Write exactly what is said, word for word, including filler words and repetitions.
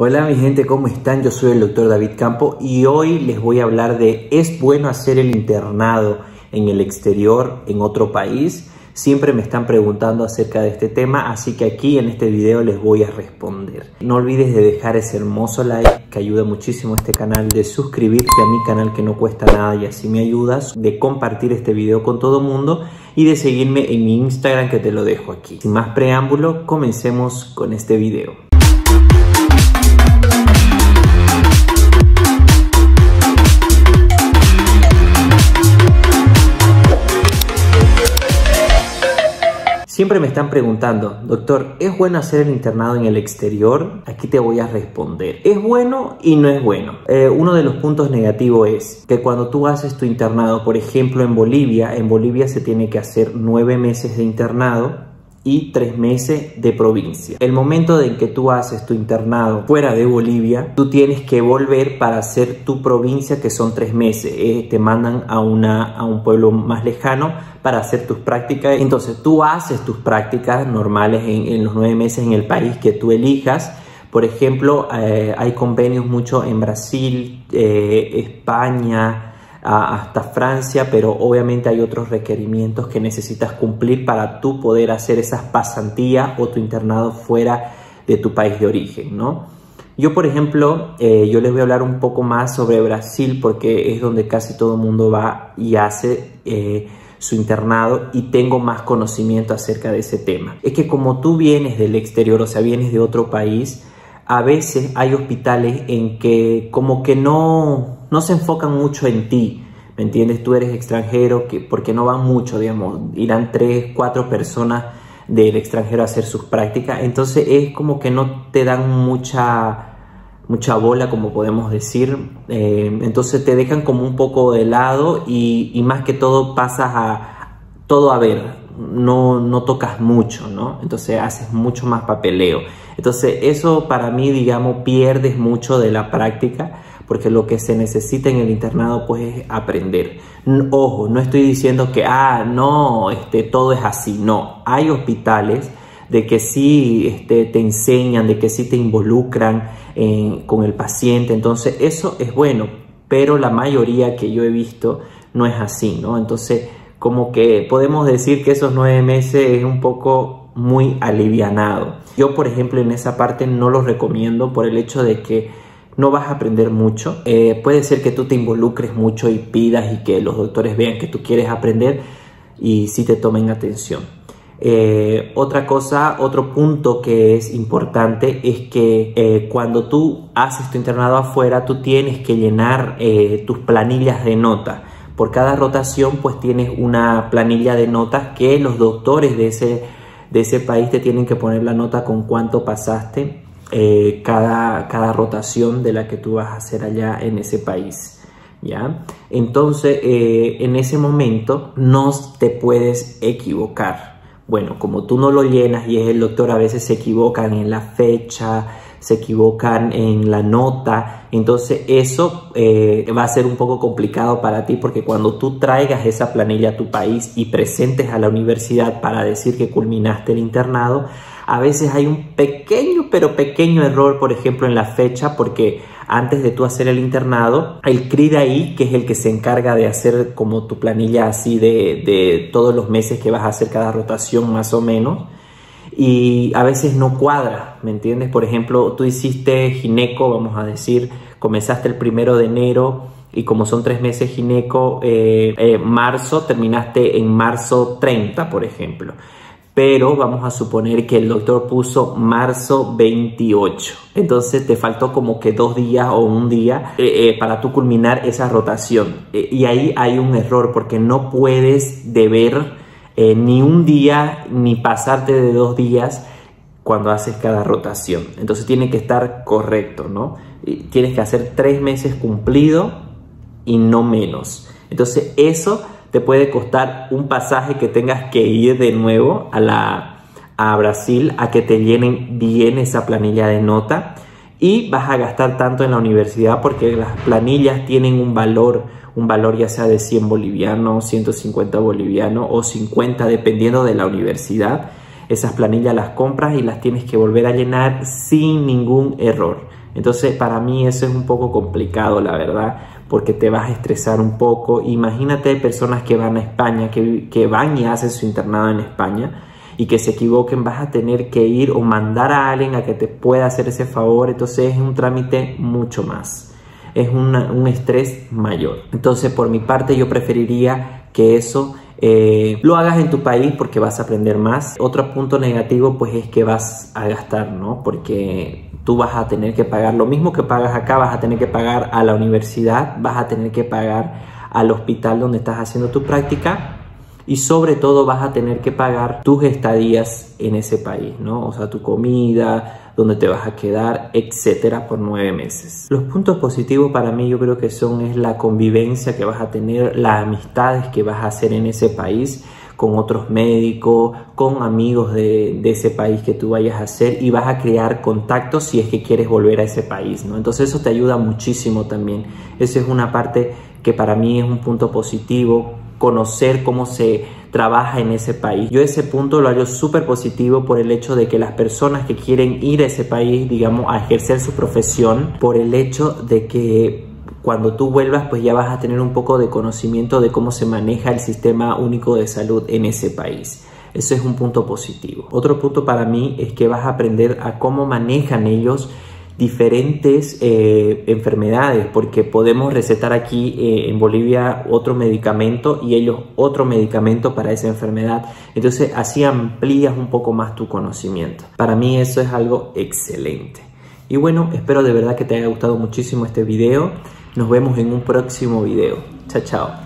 Hola mi gente, ¿cómo están? Yo soy el doctor David Campo y hoy les voy a hablar de ¿es bueno hacer el internado en el exterior, en otro país? Siempre me están preguntando acerca de este tema, así que aquí en este video les voy a responder. No olvides de dejar ese hermoso like que ayuda muchísimo a este canal, de suscribirte a mi canal que no cuesta nada y así me ayudas, de compartir este video con todo el mundo y de seguirme en mi Instagram que te lo dejo aquí. Sin más preámbulo, comencemos con este video. Siempre me están preguntando, doctor, ¿es bueno hacer el internado en el exterior? Aquí te voy a responder. Es bueno y no es bueno. Eh, uno de los puntos negativos es que cuando tú haces tu internado, por ejemplo en Bolivia, en Bolivia se tiene que hacer nueve meses de internado y tres meses de provincia. El momento en que tú haces tu internado fuera de Bolivia, tú tienes que volver para hacer tu provincia, que son tres meses. Eh, te mandan a, una, a un pueblo más lejano para hacer tus prácticas. Entonces tú haces tus prácticas normales en, en los nueve meses en el país que tú elijas. Por ejemplo, eh, hay convenios mucho en Brasil, eh, España, hasta Francia, pero obviamente hay otros requerimientos que necesitas cumplir para tú poder hacer esas pasantías o tu internado fuera de tu país de origen, ¿no? Yo, por ejemplo, eh, yo les voy a hablar un poco más sobre Brasil porque es donde casi todo el mundo va y hace eh, su internado y tengo más conocimiento acerca de ese tema. Es que como tú vienes del exterior, o sea, vienes de otro país, a veces hay hospitales en que como que no, no se enfocan mucho en ti, ¿me entiendes? Tú eres extranjero, que, porque no van mucho, digamos, irán tres, cuatro personas del extranjero a hacer sus prácticas, entonces es como que no te dan mucha, mucha bola, como podemos decir, eh, entonces te dejan como un poco de lado y, y más que todo pasas a todo a ver. No, no tocas mucho, ¿no? Entonces haces mucho más papeleo. Entonces eso para mí, digamos, pierdes mucho de la práctica porque lo que se necesita en el internado pues es aprender. Ojo, no estoy diciendo que, ah, no, este, todo es así. No, hay hospitales de que sí este, te enseñan, de que sí te involucran eh, con el paciente. Entonces eso es bueno, pero la mayoría que yo he visto no es así, ¿no? Entonces como que podemos decir que esos nueve meses es un poco muy alivianado. Yo, por ejemplo, en esa parte no lo recomiendo por el hecho de que no vas a aprender mucho. Eh, puede ser que tú te involucres mucho y pidas y que los doctores vean que tú quieres aprender y sí te tomen atención. Eh, otra cosa, otro punto que es importante es que eh, cuando tú haces tu internado afuera, tú tienes que llenar eh, tus planillas de nota. Por cada rotación pues tienes una planilla de notas que los doctores de ese, de ese país te tienen que poner la nota con cuánto pasaste eh, cada, cada rotación de la que tú vas a hacer allá en ese país, ¿ya? Entonces eh, en ese momento no te puedes equivocar. Bueno, como tú no lo llenas y es el doctor, a veces se equivocan en la fecha, se equivocan en la nota, entonces eso eh, va a ser un poco complicado para ti porque cuando tú traigas esa planilla a tu país y presentes a la universidad para decir que culminaste el internado, a veces hay un pequeño pero pequeño error, por ejemplo en la fecha, porque antes de tú hacer el internado, el C R I de ahí, que es el que se encarga de hacer como tu planilla así de, de todos los meses que vas a hacer cada rotación más o menos, y a veces no cuadra, ¿me entiendes? Por ejemplo, tú hiciste gineco, vamos a decir, comenzaste el primero de enero y como son tres meses gineco, eh, eh, marzo, terminaste en marzo treinta, por ejemplo. Pero vamos a suponer que el doctor puso marzo veintiocho. Entonces te faltó como que dos días o un día eh, eh, para tú culminar esa rotación. Eh, y ahí hay un error porque no puedes deber Eh, ni un día ni pasarte de dos días cuando haces cada rotación. Entonces tiene que estar correcto, ¿no? Y tienes que hacer tres meses cumplido y no menos. Entonces eso te puede costar un pasaje que tengas que ir de nuevo a, la, a Brasil a que te llenen bien esa planilla de nota y vas a gastar tanto en la universidad porque las planillas tienen un valor un valor ya sea de cien bolivianos, ciento cincuenta bolivianos o cincuenta dependiendo de la universidad. Esas planillas las compras y las tienes que volver a llenar sin ningún error. Entonces para mí eso es un poco complicado, la verdad, porque te vas a estresar un poco. Imagínate personas que van a España, que, que van y hacen su internado en España y que se equivoquen, vas a tener que ir o mandar a alguien a que te pueda hacer ese favor. Entonces es un trámite mucho más, es una, un estrés mayor. Entonces por mi parte yo preferiría que eso Eh, lo hagas en tu país porque vas a aprender más. Otro punto negativo pues es que vas a gastar, ¿no? Porque tú vas a tener que pagar lo mismo que pagas acá, vas a tener que pagar a la universidad, vas a tener que pagar al hospital donde estás haciendo tu práctica y sobre todo vas a tener que pagar tus estadías en ese país, ¿no? O sea, tu comida, dónde te vas a quedar, etcétera, por nueve meses. Los puntos positivos para mí yo creo que son es la convivencia que vas a tener, las amistades que vas a hacer en ese país con otros médicos, con amigos de, de ese país que tú vayas a hacer, y vas a crear contactos si es que quieres volver a ese país, ¿no? Entonces eso te ayuda muchísimo también. Esa es una parte que para mí es un punto positivo, conocer cómo se trabaja en ese país. Yo ese punto lo hallo súper positivo por el hecho de que las personas que quieren ir a ese país, digamos, a ejercer su profesión, por el hecho de que cuando tú vuelvas pues ya vas a tener un poco de conocimiento de cómo se maneja el sistema único de salud en ese país. Eso es un punto positivo. Otro punto para mí es que vas a aprender a cómo manejan ellos diferentes eh, enfermedades, porque podemos recetar aquí eh, en Bolivia otro medicamento y ellos otro medicamento para esa enfermedad. Entonces así amplías un poco más tu conocimiento. Para mí eso es algo excelente. Y bueno, espero de verdad que te haya gustado muchísimo este video. Nos vemos en un próximo video. Chao, chao.